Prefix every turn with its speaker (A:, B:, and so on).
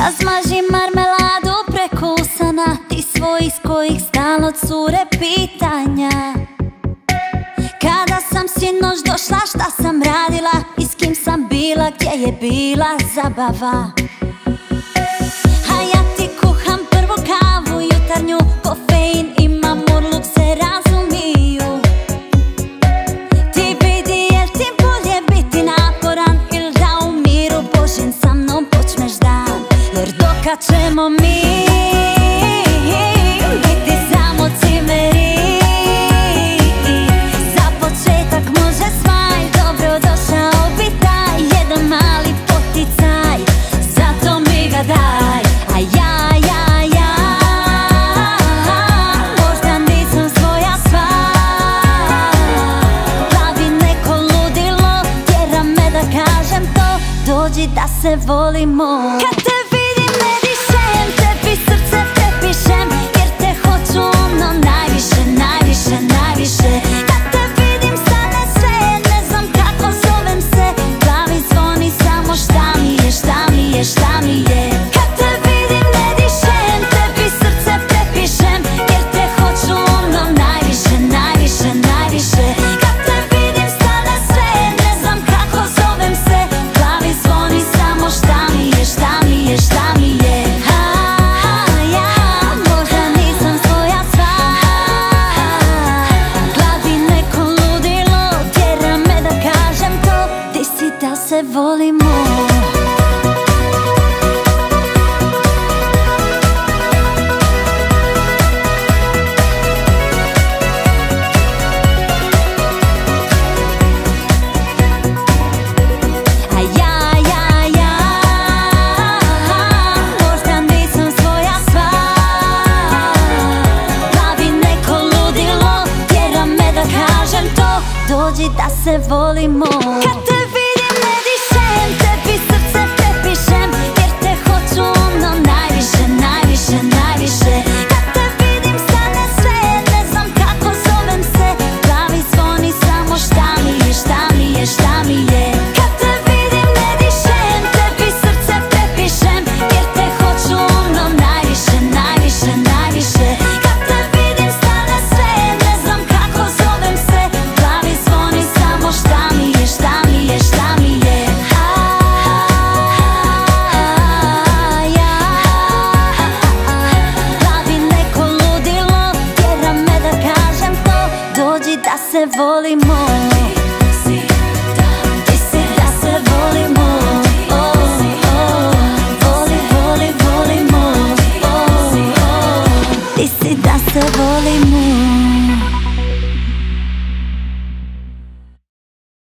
A: Razmaži marmeladu preko usana, ti svoj iz kojih stalno cure pitanja. Kada sam sinoć došla, šta sam radila i s kim sam bila, gdje je bila zabava? A ja ti kuham prvu kavu jutarnju, kofein i mamurluk se razumiju. Ti vidi jel ti bolje biti naporan ili da u miru Božjem sa mnom počneš dan. Jer dokad ćemo mi biti samo cimeri, za početak može smaj, dobro došao bi taj jedan mali poticaj, zato mi ga daj. A ja, možda nisam svoja sva, glavi neko ludilo tjera me da kažem to, dođi da se volimo. Kad te vidim ne dišem, tebi srce prepišem, jer te hoću ono najviše, najviše, najviše. Kad te vidim stane sve, ne znam kako zovem se, glavi zvoni samo šta mi je, šta mi je, šta mi je. Kad te vidim ne dišem, tebi srce prepišem, jer te hoću ono najviše, najviše, najviše. Kad te vidim stane sve, ne znam kako zovem se, glavi zvoni samo šta mi je, šta mi je, šta mi je. Ja, možda nisam svoja sva, glavi neko ludilo tjera me da kažem to, ti si da se volimo. Dođi da se volimo. Kad te vidim ne dišem, tebi srce prepišem, jer te hoću ono najviše, najviše, najviše. Kad te vidim stane sve, ne znam kako zovem se, glavi zvoni samo šta mi je, šta mi je, šta mi je. Kad te vidim ne dišem, tebi srce prepišem, jer te hoću ono najviše, najviše, najviše. Kad te vidim stane sve, ne znam kako zovem se, glavi zvoni samo šta mi je, šta mi je, šta mi je. Glavi neko ludilo tjera me da kažem to, dođi da se volimo. Ti si da se volimo. Voli, voli, volimo. Ti si da se volimo.